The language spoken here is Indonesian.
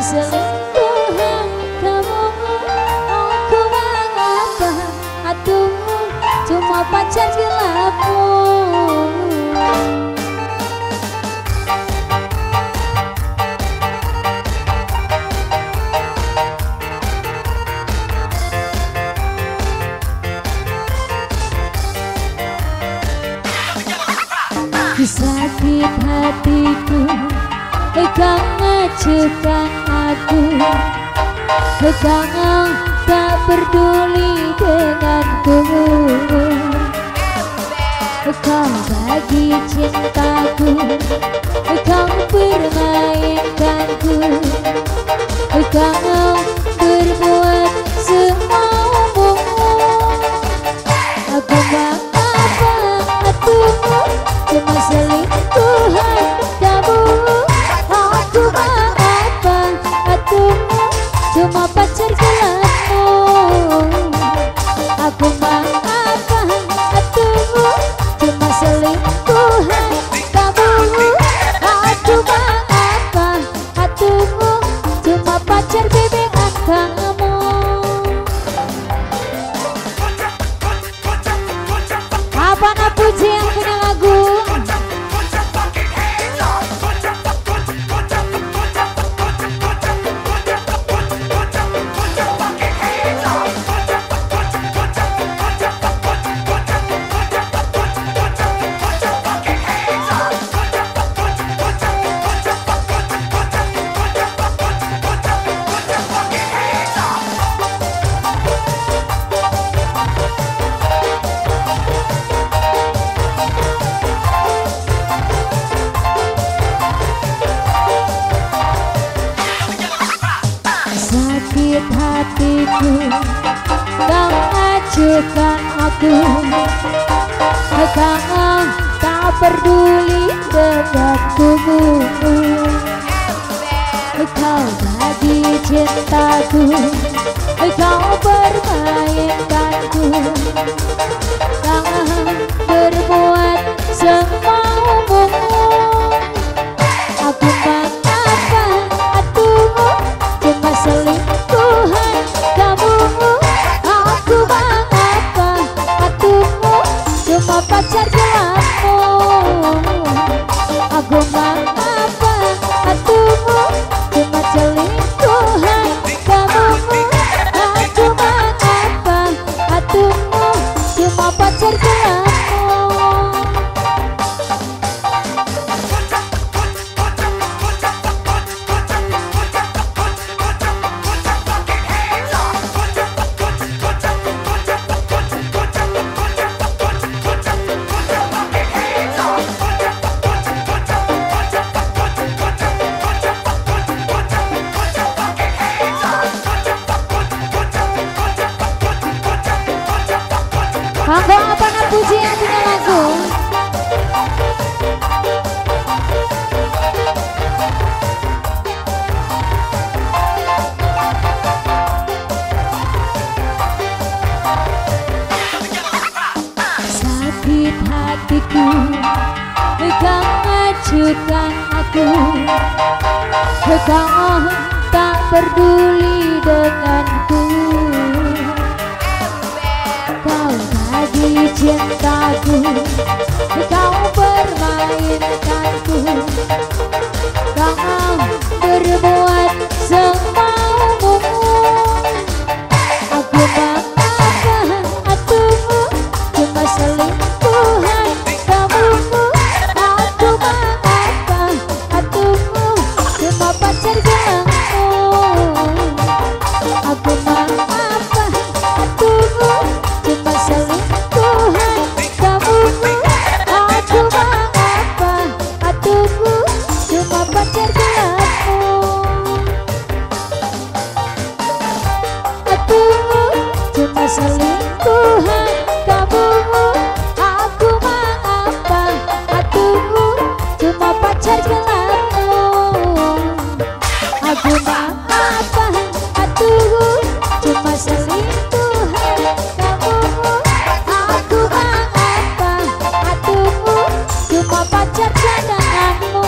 selingkuhan kamu. Aku mengapa atuh cuma pacar gelapmu. Sakit hatiku, kau ngecekan aku, kau tak peduli denganku. Kau bagi cintaku, kau permainkanku, kau berbuat semaumu. Aku mengapa atuh cuma selingkuhan kamu. Aku mengapa atuh cuma pacar gelapmu. Aku mengapa atuh cuma selingkuhan kamu. Aku mengapa atuh cuma pacar bebekan kamu. Apa nak puji yang punya lagu? Sakit hatiku, kau acuhkan aku, kau tak peduli denganku. Kau bagi cintaku, kau permainkanku, kau berbuat semaumu. Aku mengapa atuh cuma selingkuhan kamu. Aku mengapa atuh cuma pacar gelapmu. Aku mengapa atuh cuma selingkuhan kamu. Aku mengapa atuh cuma pacar gelapmu. Monggo apa nak puji yang punya lagu? Sakit hatiku, kau acuhkan aku, kau tak peduli denganku. Kau bagi cintaku, kau permainkanku, kau berbuat semaumu. Aku mengapa atuh cuma selingkuhan kamu. Aku mengapa atuh cuma pacar gelapmu. Aku mengapa atuh cuma selingkuhan kamu. Aku mengapa atuh cuma pacar gelapmu. Atuh cuma selingkuhan kamu. Aku mengapa atuh cuma pacar gelapmu. Aku mengapa atuh cuma selingkuhan kamu. Aku mengapa atuh cuma pacar cadanganmu.